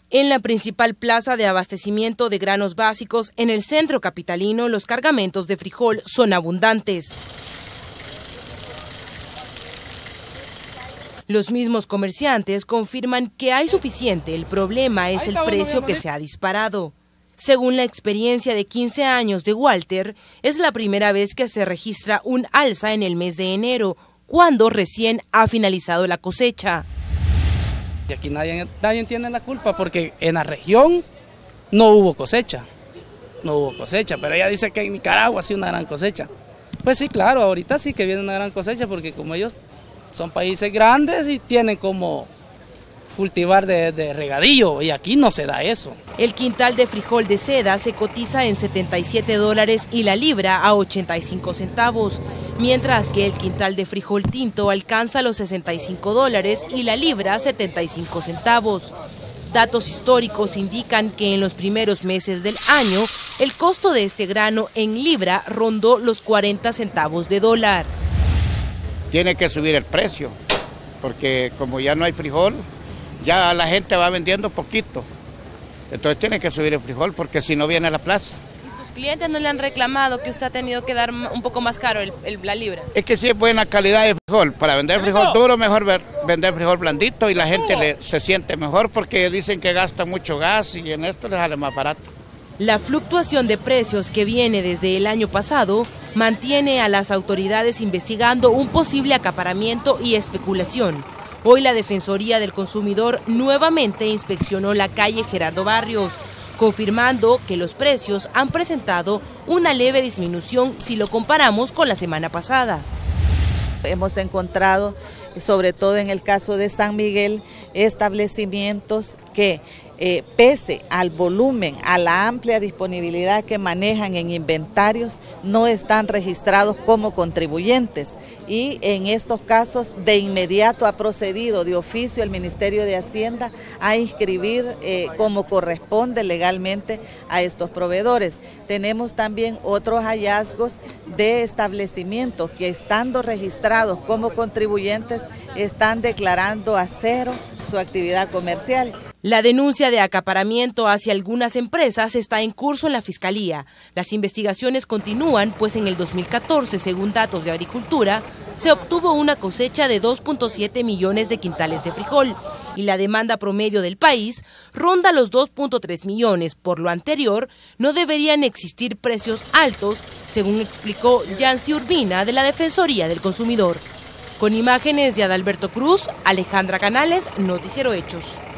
En la principal plaza de abastecimiento de granos básicos en el centro capitalino, los cargamentos de frijol son abundantes. Los mismos comerciantes confirman que hay suficiente, el problema es el precio que se ha disparado. Según la experiencia de 15 años de Walter, es la primera vez que se registra un alza en el mes de enero, cuando recién ha finalizado la cosecha. Y aquí nadie tiene la culpa porque en la región no hubo cosecha, pero ella dice que en Nicaragua ha sido una gran cosecha. Pues sí, claro, ahorita sí que viene una gran cosecha porque como ellos son países grandes y tienen como cultivar de regadío y aquí no se da eso. El quintal de frijol de seda se cotiza en $77 y la libra a 85 centavos, mientras que el quintal de frijol tinto alcanza los $65 y la libra a 75 centavos. Datos históricos indican que en los primeros meses del año, el costo de este grano en libra rondó los 40 centavos de dólar. Tiene que subir el precio, porque como ya no hay frijol, ya la gente va vendiendo poquito. Entonces tiene que subir el frijol porque si no viene a la plaza. ¿Y sus clientes no le han reclamado que usted ha tenido que dar un poco más caro la libra? Es que si es buena calidad de frijol. Para vender frijol duro, mejor vender frijol blandito y la gente se siente mejor porque dicen que gasta mucho gas y en esto les sale más barato. La fluctuación de precios que viene desde el año pasado mantiene a las autoridades investigando un posible acaparamiento y especulación. Hoy la Defensoría del Consumidor nuevamente inspeccionó la calle Gerardo Barrios, confirmando que los precios han presentado una leve disminución si lo comparamos con la semana pasada. Hemos encontrado, sobre todo en el caso de San Miguel, establecimientos que pese al volumen, a la amplia disponibilidad que manejan en inventarios, no están registrados como contribuyentes. Y en estos casos de inmediato ha procedido de oficio el Ministerio de Hacienda a inscribir como corresponde legalmente a estos proveedores. Tenemos también otros hallazgos de establecimientos que estando registrados como contribuyentes están declarando a cero su actividad comercial. La denuncia de acaparamiento hacia algunas empresas está en curso en la Fiscalía. Las investigaciones continúan, pues en el 2014, según datos de Agricultura, se obtuvo una cosecha de 2.7 millones de quintales de frijol y la demanda promedio del país ronda los 2.3 millones. Por lo anterior, no deberían existir precios altos, según explicó Yancy Urbina de la Defensoría del Consumidor. Con imágenes de Adalberto Cruz, Alejandra Canales, Noticiero Hechos.